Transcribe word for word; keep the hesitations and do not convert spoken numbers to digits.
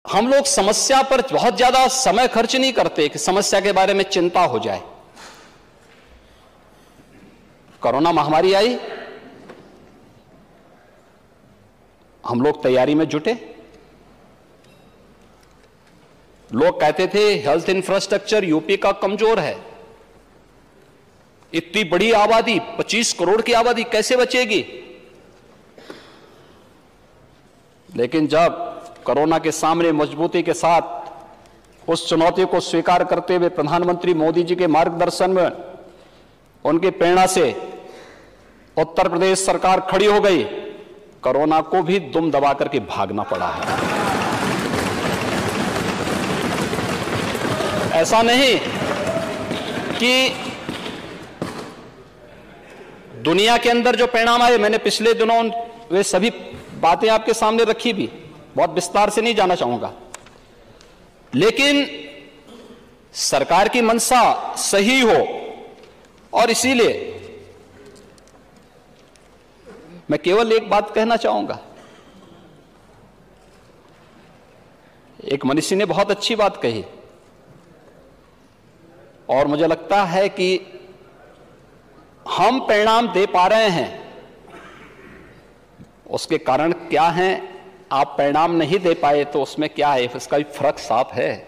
हम लोग समस्या पर बहुत ज्यादा समय खर्च नहीं करते कि समस्या के बारे में चिंता हो जाए। कोरोना महामारी आई, हम लोग तैयारी में जुटे। लोग कहते थे हेल्थ इंफ्रास्ट्रक्चर यूपी का कमजोर है, इतनी बड़ी आबादी, पच्चीस करोड़ की आबादी कैसे बचेगी। लेकिन जब कोरोना के सामने मजबूती के साथ उस चुनौती को स्वीकार करते हुए प्रधानमंत्री मोदी जी के मार्गदर्शन में, उनकी प्रेरणा से उत्तर प्रदेश सरकार खड़ी हो गई, कोरोना को भी दुम दबा करके भागना पड़ा है। ऐसा नहीं कि दुनिया के अंदर जो परिणाम आए, मैंने पिछले दिनों वे सभी बातें आपके सामने रखी भी, बहुत विस्तार से नहीं जाना चाहूंगा, लेकिन सरकार की मंशा सही हो और इसीलिए मैं केवल एक बात कहना चाहूंगा। एक मनीषी ने बहुत अच्छी बात कही और मुझे लगता है कि हम परिणाम दे पा रहे हैं, उसके कारण क्या हैं। आप परिणाम नहीं दे पाए तो उसमें क्या है, इसका भी फर्क साफ है।